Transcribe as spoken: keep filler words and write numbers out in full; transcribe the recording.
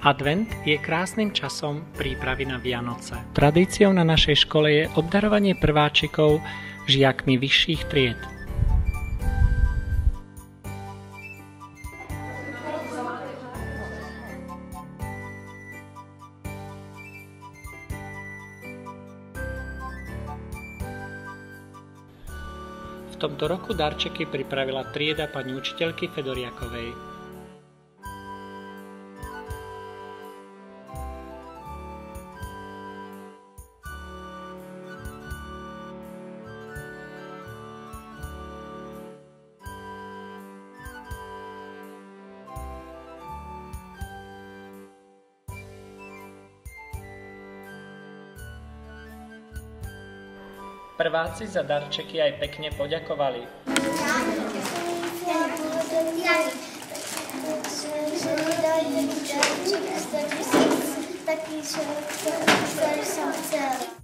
Advent je krásnym časom prípravy na Vianoce. Tradíciou na našej škole je obdarovanie prváčikov žiakmi vyšších tried. V tomto roku darčeky pripravila trieda pani učiteľky Fedoriakovej. Prváci za darčeky aj pekne poďakovali. Taký, ktorý som chcela.